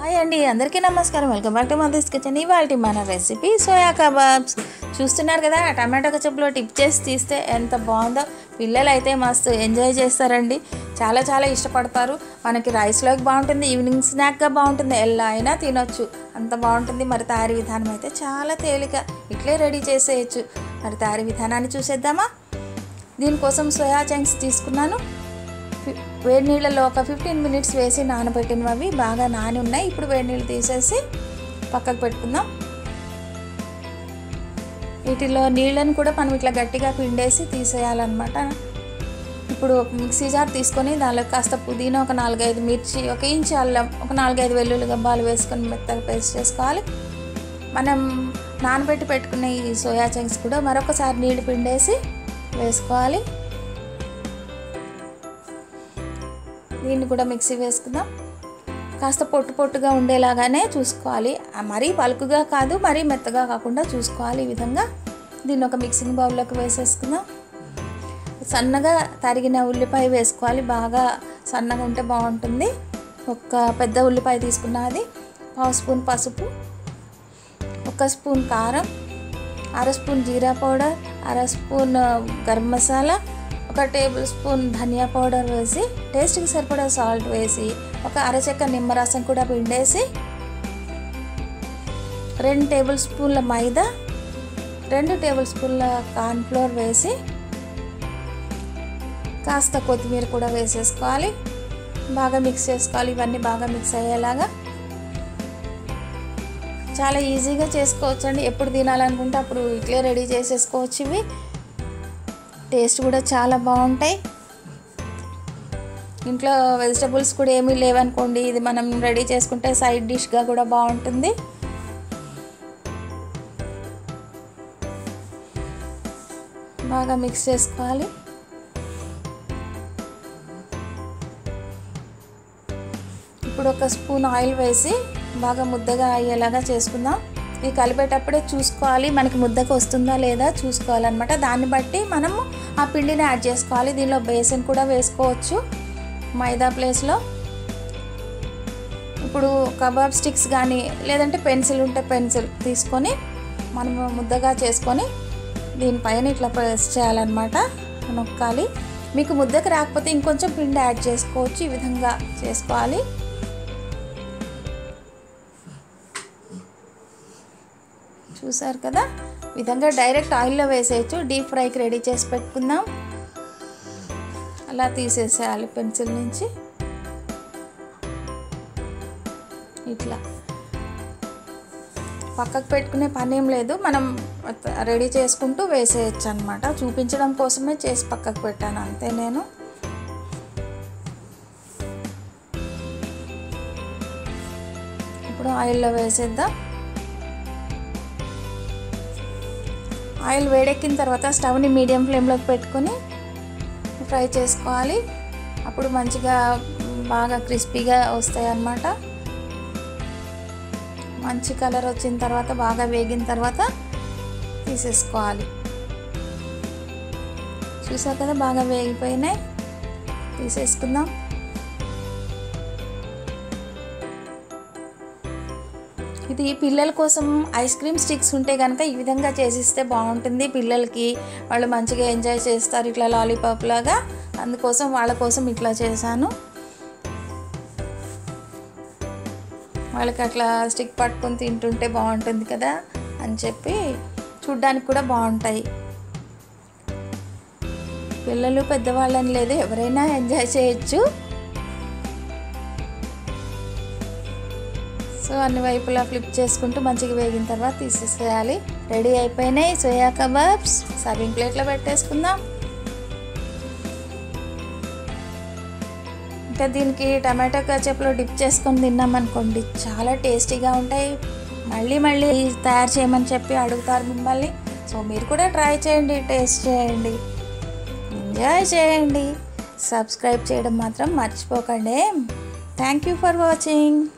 Hi అండి, అందరికీ నమస్కారం. Welcome back to mother's kitchen. ఇవాళ మన రెసిపీ సోయా కబాబ్స్. చూస్తున్నారు కదా, టమాటో కచప్లో టిప్ చేసి తీస్తే ఎంత బాగుందో. పిల్లలు అయితే మస్తు ఎంజాయ్ చేస్తారండి, చాలా చాలా ఇష్టపడతారు. మనకి రైస్లోకి బాగుంటుంది, ఈవినింగ్ స్నాక్గా బాగుంటుంది, ఎలా అయినా తినొచ్చు, అంత బాగుంటుంది. మరి తయారీ విధానం అయితే చాలా తేలిక, ఇట్లే రెడీ చేసేయచ్చు. మరి తయారీ విధానాన్ని చూసేద్దామా. దీనికోసం సోయా చంక్స్ తీసుకున్నాను. వేడి నీళ్ళలో ఒక 15 మినిట్స్ వేసి నానబెట్టినవి బాగా నాని ఉన్నాయి. ఇప్పుడు వేడి నీళ్ళు తీసేసి పక్కకు పెట్టుకుందాం. వీటిలో నీళ్ళని కూడా మనం ఇట్లా గట్టిగా పిండేసి తీసేయాలన్నమాట. ఇప్పుడు మిక్సీ జార్ తీసుకొని దానిలో కాస్త పుదీనా, ఒక 4-5 మిర్చి, 1 ఇంచు అల్లం, ఒక 4-5 వెల్లుల్లి గబ్బాలు వేసుకొని మెత్తగా పేస్ట్ చేసుకోవాలి. మనం నానబెట్టి పెట్టుకున్న ఈ సోయా చంక్స్ కూడా మరొకసారి నీళ్ళు పిండేసి వేసుకోవాలి. దీన్ని కూడా మిక్సీ వేసుకుందాం. కాస్త పొట్టు పొట్టుగా ఉండేలాగానే చూసుకోవాలి, మరీ పలుకుగా కాదు, మరీ మెత్తగా కాకుండా చూసుకోవాలి. ఈ విధంగా దీన్ని ఒక మిక్సింగ్ బౌల్లోకి వేసేసుకుందాం. సన్నగా తరిగిన ఉల్లిపాయ వేసుకోవాలి, బాగా సన్నగా ఉంటే బాగుంటుంది. ఒక పెద్ద ఉల్లిపాయ తీసుకున్నది, 1/2 స్పూన్ పసుపు, 1 స్పూన్ కారం, 1/2 spoon jeera powder, 1/2 spoon garam masala, 1 tablespoon dhania powder వేసి, టేస్ట్కి సరిపడా సాల్ట్ వేసి, ఒక అరచెక్క నిమ్మరసం కూడా పిండేసి, 2 టేబుల్ స్పూన్ల మైదా, 2 టేబుల్ స్పూన్ల కార్న్ఫ్లోర్ వేసి, కాస్త కొత్తిమీర కూడా వేసేసుకోవాలి. బాగా మిక్స్ చేసుకోవాలి, ఇవన్నీ బాగా మిక్స్ అయ్యేలాగా. చాలా ఈజీగా చేసుకోవచ్చు అండి, ఎప్పుడు తినాలనుకుంటే అప్పుడు ఇట్లే రెడీ చేసేసుకోవచ్చు. ఇవి టేస్ట్ కూడా చాలా బాగుంటాయి. ఇంట్లో వెజిటబుల్స్ కూడా ఏమీ లేవనుకోండి, ఇది మనం రెడీ చేసుకుంటే సైడ్ డిష్గా కూడా బాగుంటుంది. బాగా మిక్స్ చేసుకోవాలి. ఇప్పుడు 1 స్పూన్ ఆయిల్ వేసి బాగా ముద్దగా అయ్యేలాగా చేసుకుందాం. ఇది కలిపేటప్పుడే చూసుకోవాలి, మనకి ముద్దకు వస్తుందా లేదా చూసుకోవాలన్నమాట. దాన్ని బట్టి మనము ఆ పిండిని యాడ్ చేసుకోవాలి. దీనిలో బేసన్ కూడా వేసుకోవచ్చు మైదా ప్లేస్లో. ఇప్పుడు కబాబ్ స్టిక్స్ కానీ లేదంటే పెన్సిల్ ఉంటే పెన్సిల్ తీసుకొని మనము ముద్దగా చేసుకొని దీనిపైన ఇట్లా ప్రెస్ చేయాలన్నమాట, నొక్కాలి. మీకు ముద్దకు రాకపోతే ఇంకొంచెం పిండి యాడ్ చేసుకోవచ్చు, ఈ విధంగా చేసుకోవాలి. చూసారు కదా, విధంగా డైరెక్ట్ ఆయిల్లో వేసేయచ్చు. డీప్ ఫ్రైకి రెడీ చేసి పెట్టుకుందాం. అలా తీసేసేయాలి పెన్సిల్ నుంచి, ఇట్లా పక్కకు పెట్టుకునే పని ఏం లేదు, మనం రెడీ చేసుకుంటూ వేసేయచ్చు అనమాట. చూపించడం కోసమే చేసి పక్కకు పెట్టాను అంతే నేను. ఇప్పుడు ఆయిల్లో వేసేద్దాం. ఆయిల్ వేడెక్కిన తర్వాత స్టవ్ని మీడియం ఫ్లేమ్లోకి పెట్టుకొని ఫ్రై చేసుకోవాలి. అప్పుడు మంచిగా బాగా క్రిస్పీగా వస్తాయి అన్నమాట. మంచి కలర్ వచ్చిన తర్వాత, బాగా వేగిన తర్వాత తీసేసుకోవాలి. చూసారు కదా, బాగా వేగిపోయినాయి, తీసేసుకుందాం. ఇది పిల్లల కోసం ఐస్ క్రీమ్ స్టిక్స్ ఉంటే కనుక ఈ విధంగా చేసిస్తే బాగుంటుంది. పిల్లలకి వాళ్ళు మంచిగా ఎంజాయ్ చేస్తారు, ఇట్లా లాలీపాప్ లాగా. అందుకోసం వాళ్ళ కోసం ఇట్లా చేశాను. వాళ్ళకి అట్లా స్టిక్ పట్టుకొని తింటుంటే బాగుంటుంది కదా అని చెప్పి, చూడ్డానికి కూడా బాగుంటాయి. పిల్లలు పెద్దవాళ్ళని లేదు, ఎవరైనా ఎంజాయ్ చేయొచ్చు. సో అన్ని వైపులా ఫ్లిప్ చేసుకుంటూ మంచిగా వేగిన తర్వాత తీసేసేయాలి. రెడీ అయిపోయినాయి సోయా కబాబ్స్. సర్వింగ్ ప్లేట్లో పెట్టేసుకుందాం. ఇంకా దీనికి టమాటో కచప్లో డిప్ చేసుకొని తిన్నామనుకోండి, చాలా టేస్టీగా ఉంటాయి. మళ్ళీ మళ్ళీ తయారు చేయమని చెప్పి అడుగుతారు మిమ్మల్ని. సో మీరు కూడా ట్రై చేయండి, టేస్ట్ చేయండి, ఎంజాయ్ చేయండి. సబ్స్క్రైబ్ చేయడం మాత్రం మర్చిపోకండి. Thank you for watching.